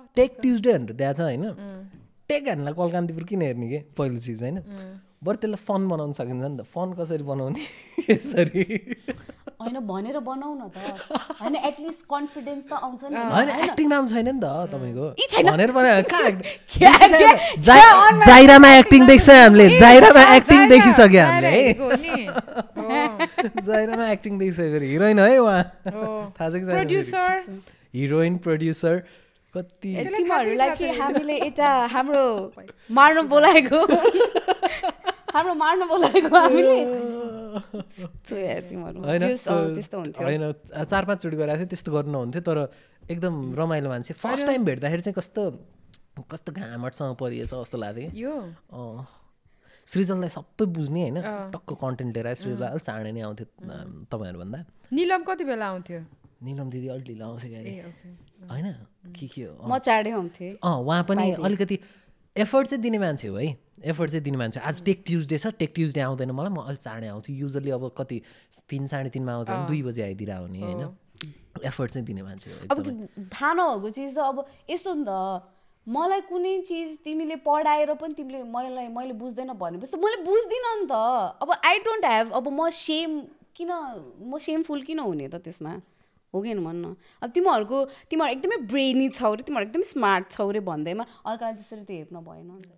take Tuesday भनेर त्यहाँ छ होइन टेक हामीलाई कलकान्तिपुर किन हेर्ने के पहिलो चिज होइन बरु त्यसलाई फन बनाउन सकिन्छ नि त फन कसरी बनाउने यसरी होइन भनेर बनाउन त होइन एटलिस्ट कन्फिडेन्स त आउँछ नि होइन एक्टिङ नाम छैन नि त तपाईँको भनेर जाइरामा एक्टिङ देख्छ हामीले जाइरामा एक्टिङ देखिसक्यो हामीले जाइरामा एक्टिङ देखिसक्यो फेरि हिरोइन है उहाँ थाहा छ कि हिरोइन प्रड्युसर कति तिमीहरूलाई कि हामीले यता हाम्रो मार्न बोलाएको हामीले होइन 4-5 चोटि गराएको थियो त्यस्तो गर्नु नहुन्थ्यो तर एकदम रमाइलो मान्छे फर्स्ट टाइम भेट्दाखेरि चाहिँ कस्तो घामटसँग परिएछ जस्तो लाग्थ्यो सृजनलाई सबै बुझ्ने होइन टक्क कन्टेन्ट लिएर सृजनलाई अलिक चाँडै नै आउँथ्यो तपाईँहरूभन्दा निलम कति बेला आउँथ्यो निलम दिदी अलि ढिलो आउँछ क्यारे होइन के हो म चाँडै आउँथेँ उहाँ पनि अलिकति एफर्ट चाहिँ दिने मान्छे हो है एफर्ट चाहिँ दिने मान्छे आज टेक ट्युजडे छ टेक ट्युजडे आउँदैन मलाई म अलिक चाँडै आउँछु युजली अब कति 3-3:30 आउँथ्यो 2 बजी आइदिएर आउने होइन एफर्ट चाहिँ दिने मान्छे हो अब थाहा नभएको चिज त अब यस्तो नि त मलाई कुनै चिज तिमीले पढाएर पनि तिमीले मैले बुझ्दैन भनेपछि मैले बुझ्दिनँ नि त अब आई डोन्ट ह्याभ अब म सेमफुल किन हुने त त्यसमा हो कि भन्न अब तिमीहरू एकदमै ब्रेनी छौ रे तिमीहरू एकदमै स्मार्ट छौ रे भन्दैमा अर्काले त्यसरी त हेप्न भएन नि त